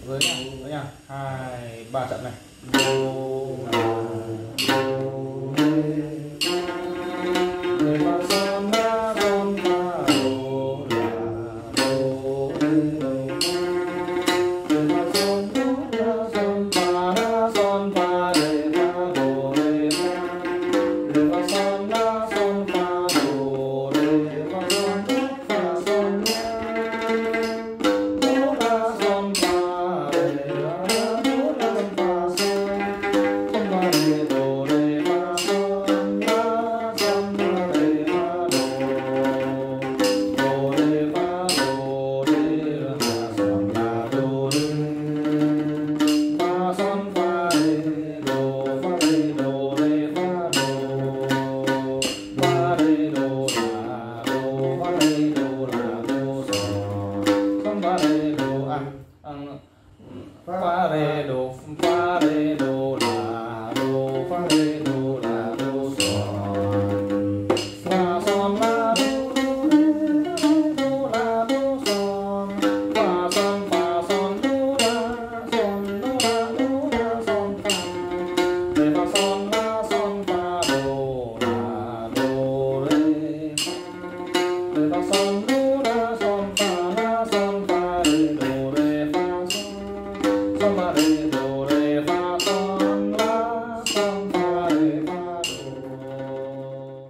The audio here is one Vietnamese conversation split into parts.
dưới nha, nữa nha, 2 3 trận này. Do rê fa son la son fa do la do rê fa son do la son fa rê fa do rê fa son la son fa do rê fa son la do la son fa rê do la son fa son fa rê do rê fa son la son fa rê fa do rê fa do rê fa son la do rê fa son fa rê do rê fa do fa rê do la do fa rê do la do son fa rê do fa rê do la do fa rê do la do son fa son la do la do son fa son do la son fa rê fa son la son fa do la do rê fa son do la son fa rê do rê fa son fa rê do rê fa son la son fa rê fa do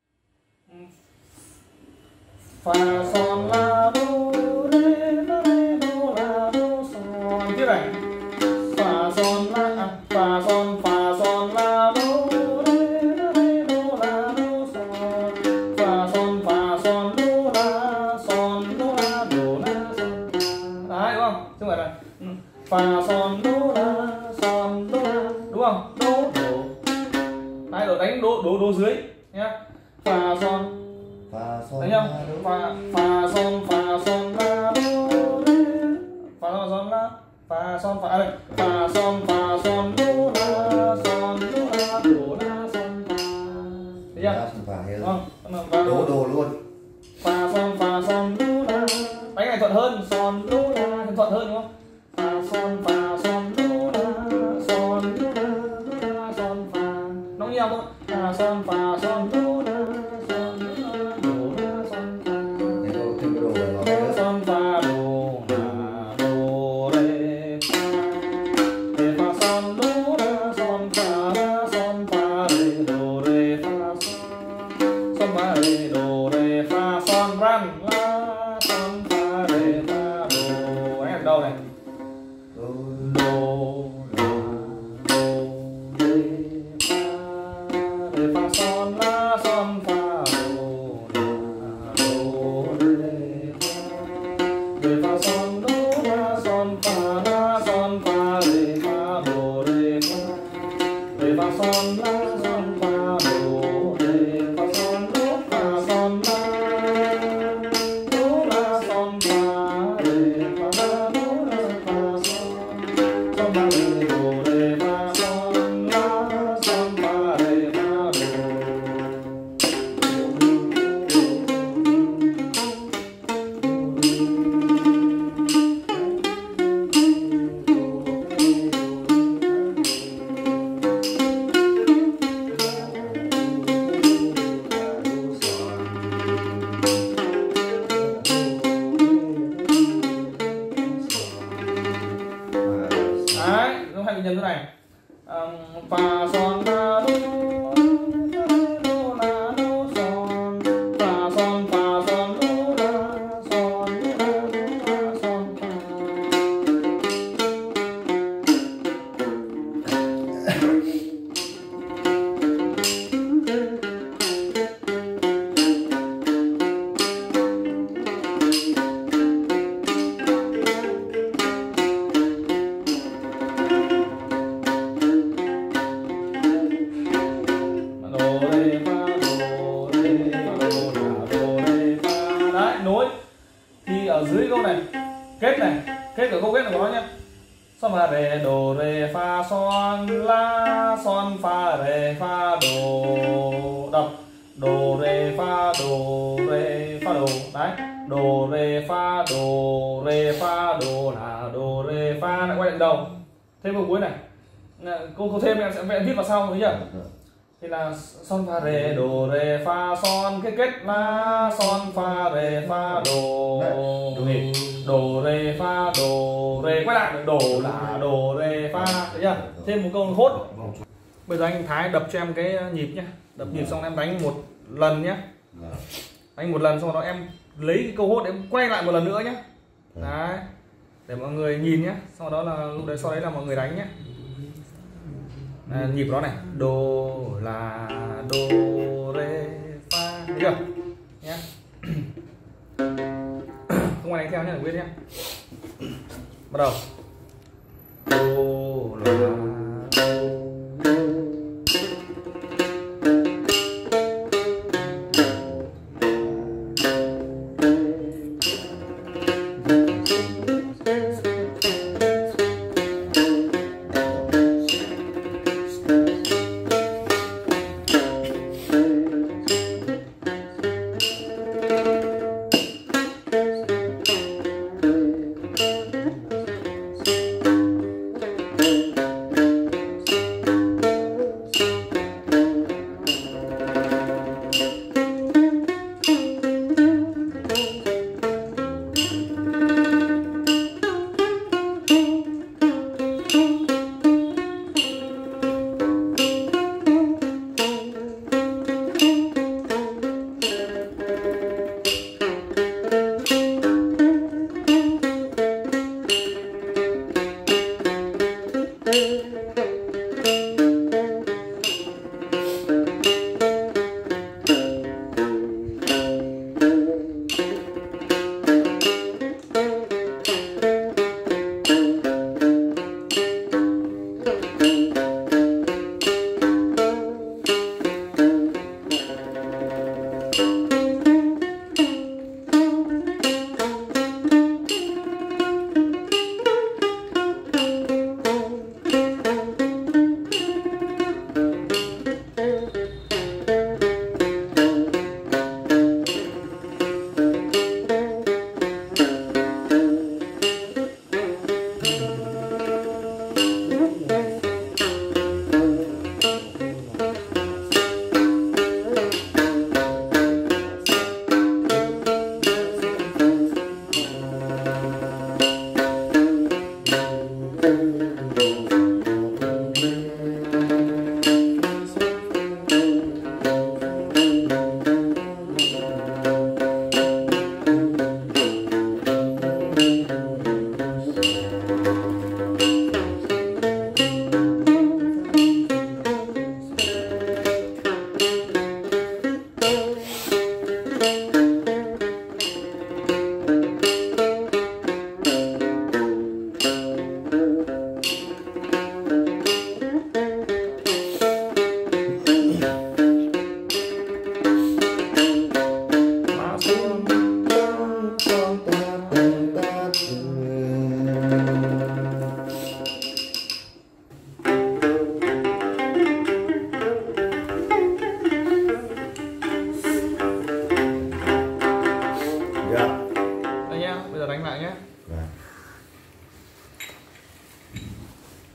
fa son la do rê do la do son. Tiếp này fa son la fa son la do rê do la do son fa son do la son do la do la son. Đấy đúng không? Chứ không phải là fa son do la đúng không? Do đấy rồi đánh đố dưới nhá. Fa son thấy không? Fa son la do rê fa son la fa son fa đây fa son do la son do la son fa. Thấy chưa? Đúng đồ luôn. fa son do la đánh này thuận hơn, son do la thuận hơn đúng không? Fa son do la son do la son fa nó như nhau thôi. Fa son do la son do la son fa son fa do la do rê fa son do la son fa rê do rê fa son fa rê do rê fa son ran la son fa rê fa do. Anh ở đâu này? Do la do rê fa son la son fa do la do rê fa son do la son fa rê fa do rê fa son la son fa do rê fa son do fa son la son fa rê fa la do la fa son fa rê do rê fa son la son fa rê fa do. Đấy, nó hay bị nhầm thế này. Fa son la do la do son fa son do la son son fa. Đấy, nối thì ở dưới câu này kết ở câu kết của nó nhé. Xong là rê đồ rê fa son la son fa rê fa đồ, đọc đồ rê fa đồ rê fa đồ. Đấy, đồ rê fa đồ la đồ đồ rê fa, lại quay lại đầu thêm vào cuối này. Cô thêm em sẽ vẽ viết vào sau, thấy chưa? Thì là son fa rê đồ rê fa son, cái kết là son fa rê fa đồ đồ rê fa đồ rê, quay lại đồ là đồ rê fa, thấy chưa? Thêm một câu hốt. Bây giờ anh Thái đập cho em cái nhịp nhá, đập nhịp xong em đánh một lần nhá, đánh một lần xong đó em lấy cái câu hốt em quay lại một lần nữa nhá, đấy để mọi người nhìn nhá, sau đó là lúc đấy sau đấy là mọi người đánh nhá. Nhịp đó này, đồ là đồ rê fa, thấy chưa nhá. Không ai đánh theo nhá, để biết nhá. Bắt đầu đồ là đồ.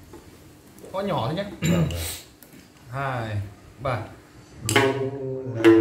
Có nhỏ thôi nhé. 2 3.